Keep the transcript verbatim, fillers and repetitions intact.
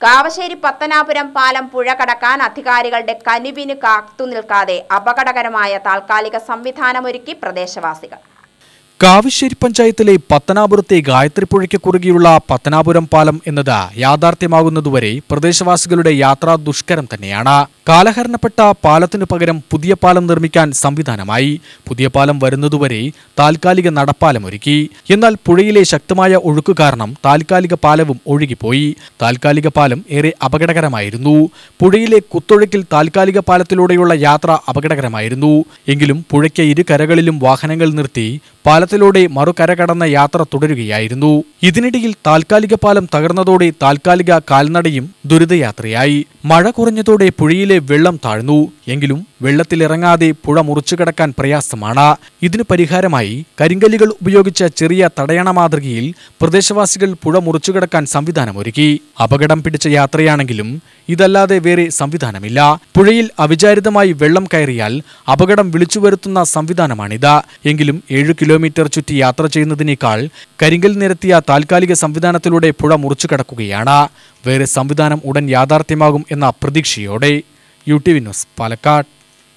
കാവശ്ശേരി പത്തനാപുരം പാലം പുഴ കടക്കാൻ അധികാരികളുടെ കനിവിന് കാത്തുനിൽക്കാതെ അപകടകരമായ താൽക്കാലിക സംവിധാനമൊരുക്കി പ്രദേശവാസികൾ. കാവശ്ശേരി പഞ്ചായത്തിലെ പത്തനാപുരത്തെ ഗായത്രിപ്പുഴയ്ക്ക് കുറുകെയുള്ള പത്തനാപുരം പാലം എന്നത് യാഥാർത്ഥ്യമാകുന്നതുവരെ പ്രദേശവാസികളുടെ യാത്രാ ദുഷ്കരം തന്നെയാണ്. കാലഹരണപ്പെട്ട പാലത്തിനു പകരം പുതിയ പാലം നിർമ്മിക്കാൻ സംവിധാനമായി. പുതിയ പാലം വരുന്നതുവരെ താൽക്കാലിക നടപ്പാലം ഒരുക്കി. എന്നാൽ പുഴയിലെ ശക്തമായ ഒഴുക്ക് കാരണം താൽക്കാലിക പാലവും ഒഴുകിപ്പോയി. താൽക്കാലിക പാലം ഏറെ അപകടകരമായിരുന്നു. പുഴയിലെ കുത്തൊഴുക്കിൽ താൽക്കാലിക പാലത്തിലൂടെയുള്ള യാത്ര അപകടകരമായിരുന്നു. എങ്കിലും പുഴയ്ക്ക് ഇരു കരകളിലും വാഹനങ്ങൾ നിർത്തി പാലത്തിലൂടെ മറുകര കടന്ന യാത്ര തുടരുകയായിരുന്നു. ഇതിനിടയിൽ താൽക്കാലിക പാലം തകർന്നതോടെ താൽക്കാലിക കാൽനടയും ദുരിതയാത്രയായി. മഴ കുറഞ്ഞതോടെ പുഴയിലെ വെള്ളം താഴ്ന്നു. എങ്കിലും വെള്ളത്തിലിറങ്ങാതെ പുഴ മുറിച്ചു കടക്കാൻ പ്രയാസമാണ്. ഇതിനു പരിഹാരമായി കരിങ്കല്ലുകൾ ഉപയോഗിച്ച ചെറിയ തടയണ മാതൃകയിൽ പ്രദേശവാസികൾ പുഴ മുറിച്ചു കടക്കാൻ സംവിധാനമൊരുക്കി. അപകടം പിടിച്ച യാത്രയാണെങ്കിലും ഇതല്ലാതെ വേറെ സംവിധാനമില്ല. പുഴയിൽ അവിചാരിതമായി വെള്ളം കയറിയാൽ അപകടം വിളിച്ചുവരുത്തുന്ന സംവിധാനമാണിത്. എങ്കിലും ഏഴു കിലോമീറ്റർ ചുറ്റി യാത്ര ചെയ്യുന്നതിനേക്കാൾ കരിങ്കൽ നിരത്തിയ താൽക്കാലിക സംവിധാനത്തിലൂടെ പുഴ മുറിച്ചു കടക്കുകയാണ്. വേറെ സംവിധാനം ഉടൻ യാഥാർത്ഥ്യമാകും എന്ന പ്രതീക്ഷയോടെ. U T V news Palakkad.